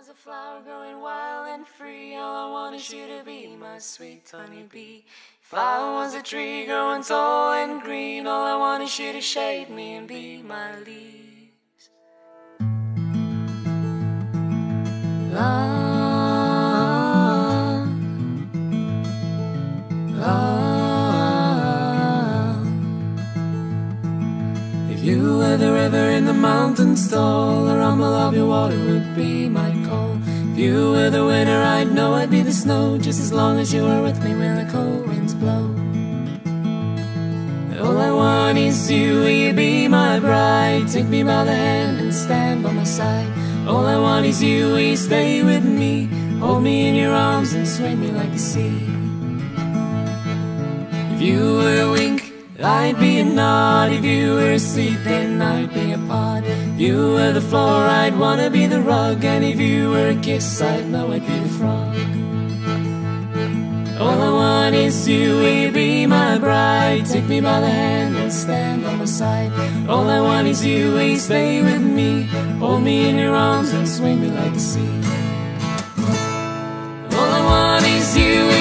was a flower growing wild and free, all I want is you to be my sweet honeybee. If I was a tree growing tall and green, all I want is you to shade me and be my leaves. If you were the river in the mountains tall, the rumble of your water would be my call. If you were the winter, I'd know I'd be the snow, just as long as you were with me when the cold winds blow. All I want is you, will you be my bride? Take me by the hand and stand by my side. All I want is you, will you stay with me? Hold me in your arms and sway me like the sea. If you were a wink, I'd be a nod. If you were asleep, then I'd be a pod. If you were the floor, I'd wanna be the rug. And if you were a kiss, I'd know I'd be the frog. All I want is you, will you be my bride? Take me by the hand and stand by my side. All I want is you, will you stay with me? Hold me in your arms and swing me like the sea. All I want is you,